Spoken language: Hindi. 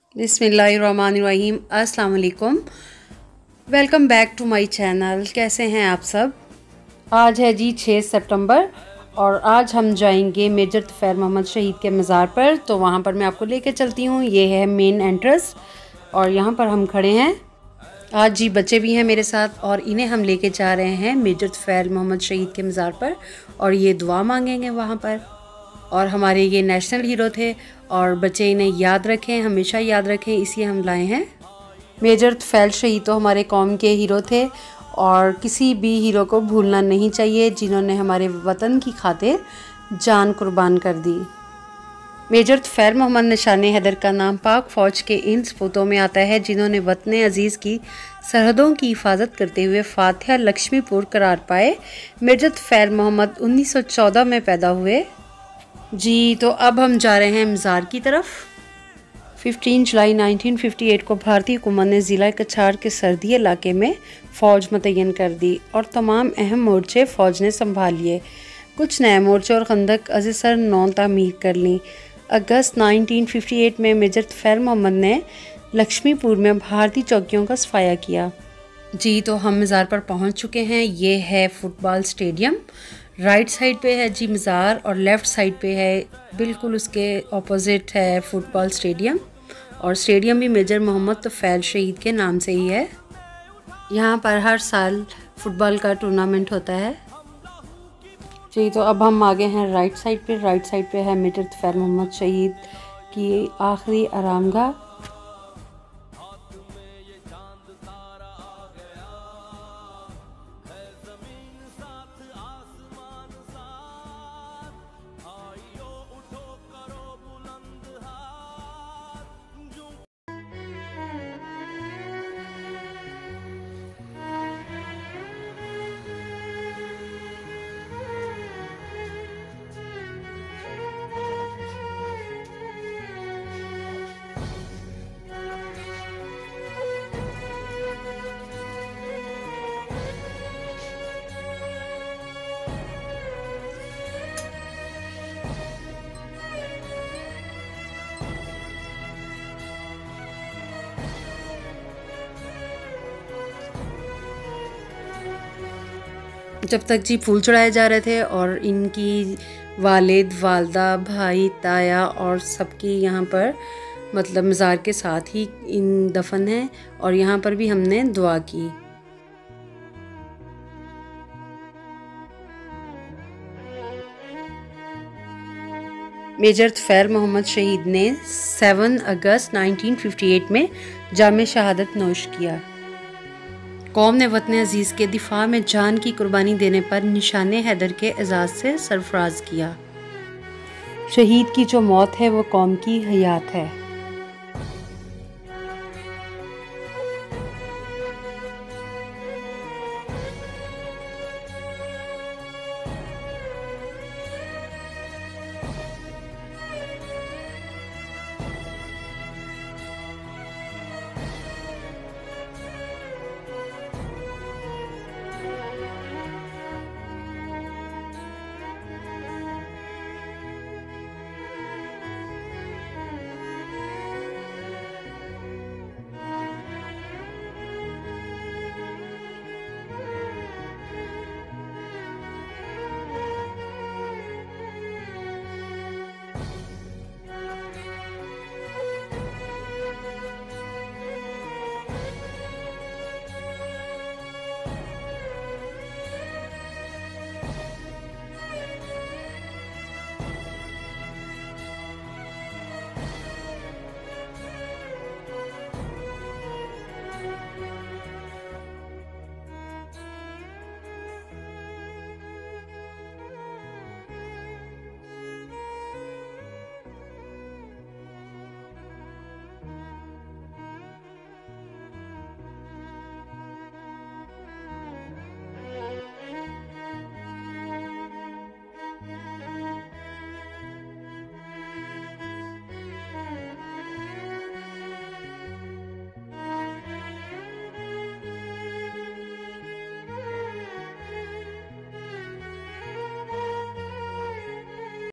बिस्मिल्लाहिर्रहमानिर्रहीम। अस्सलाम वालेकुम। Welcome back to my channel. कैसे हैं आप सब? आज है जी 6 सितंबर और आज हम जाएंगे मेजर तुफ़ैल मोहम्मद शहीद के मज़ार पर। तो वहाँ पर मैं आपको लेके चलती हूँ। ये है मेन एंट्रेंस और यहाँ पर हम खड़े हैं। आज जी बच्चे भी हैं मेरे साथ और इन्हें हम लेके जा रहे हैं मेजर तुफ़ैल मोहम्मद शहीद के मज़ार पर और ये दुआ मांगेंगे वहाँ पर। और हमारे ये नेशनल हीरो थे और बच्चे इन्हें याद रखें, हमेशा याद रखें, इसलिए हम लाए हैं। मेजर तुफ़ैल शहीद तो हमारे कौम के हीरो थे और किसी भी हीरो को भूलना नहीं चाहिए जिन्होंने हमारे वतन की खातिर जान कुर्बान कर दी। मेजर तुफ़ैल मोहम्मद निशान हैदर का नाम पाक फ़ौज के इन सपूतों में आता है जिन्होंने वतन अज़ीज़ की सरहदों की हिफाजत करते हुए फातिहा लक्ष्मीपुर करार पाए। मेजर तुफ़ैल मोहम्मद 1914 में पैदा हुए जी। तो अब हम जा रहे हैं मज़ार की तरफ। 15 जुलाई 1958 को भारतीय हुकूमत ने ज़िला कछार के सर्दी इलाके में फ़ौज मुतय्यन कर दी और तमाम अहम मोर्चे फ़ौज ने संभाल लिए। कुछ नए मोर्चे और खंदक अज़सर नौ तामीर कर लीं। अगस्त 1958 में मेजर तुफ़ैल मोहम्मद ने लक्ष्मीपुर में भारतीय चौकियों का सफाया किया जी। तो हम मज़ार पर पहुंच चुके हैं। ये है फुटबॉल स्टेडियम। राइट साइड पे है जी मज़ार और लेफ़्ट साइड पे है बिल्कुल उसके ऑपोजिट है फुटबॉल स्टेडियम। और स्टेडियम भी मेजर मोहम्मद तुफ़ैल शहीद के नाम से ही है। यहाँ पर हर साल फ़ुटबॉल का टूर्नामेंट होता है जी। तो अब हम आगे हैं राइट साइड पे। राइट साइड पे है मेजर तुफ़ैल मोहम्मद शहीद की आखिरी आरामगाह। जब तक जी फूल चढ़ाए जा रहे थे और इनकी वालिद, वालदा, भाई, ताया और सबकी यहाँ पर मतलब मज़ार के साथ ही इन दफन है और यहाँ पर भी हमने दुआ की। मेजर तुफ़ैल मोहम्मद शहीद ने 7 अगस्त 1958 में जामे शहादत नोश किया। कौम ने वतन अज़ीज़ के दिफा में जान की कुर्बानी देने पर निशान हैदर के एजाज़ से सरफराज किया। शहीद की जो मौत है वो कौम की हयात है।